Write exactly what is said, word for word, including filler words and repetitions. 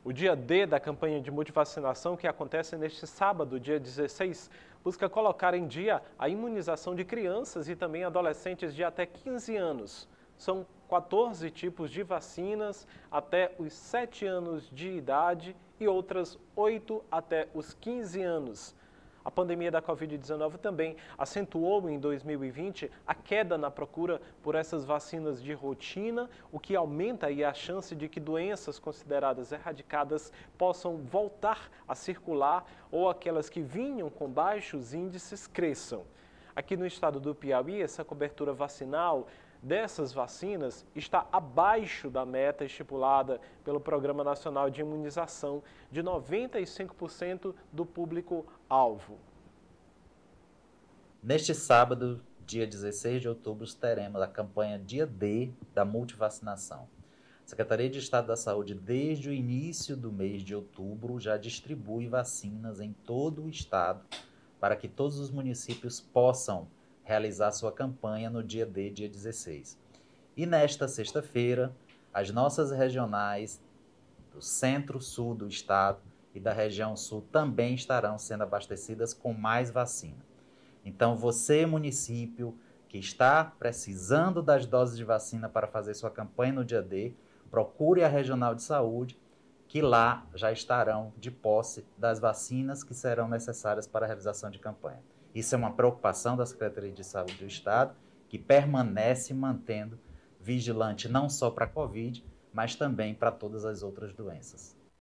O dia D da campanha de multivacinação, que acontece neste sábado, dia dezesseis, busca colocar em dia a imunização de crianças e também adolescentes de até quinze anos. São quatorze tipos de vacinas até os sete anos de idade e outras oito até os quinze anos. A pandemia da Covid dezenove também acentuou em dois mil e vinte a queda na procura por essas vacinas de rotina, o que aumenta aí a chance de que doenças consideradas erradicadas possam voltar a circular ou aquelas que vinham com baixos índices cresçam. Aqui no estado do Piauí, essa cobertura vacinal dessas vacinas está abaixo da meta estipulada pelo Programa Nacional de Imunização de noventa e cinco por cento do público-alvo. Neste sábado, dia dezesseis de outubro, teremos a campanha Dia D da multivacinação. A Secretaria de Estado da Saúde, desde o início do mês de outubro, já distribui vacinas em todo o estado para que todos os municípios possam realizar sua campanha no dia D, dia dezesseis. E nesta sexta-feira, as nossas regionais do centro-sul do estado e da região sul também estarão sendo abastecidas com mais vacina. Então, você, município, que está precisando das doses de vacina para fazer sua campanha no dia D, procure a Regional de Saúde, que lá já estarão de posse das vacinas que serão necessárias para a realização de campanha. Isso é uma preocupação da Secretaria de Saúde do Estado, que permanece mantendo vigilante não só para a Covid, mas também para todas as outras doenças.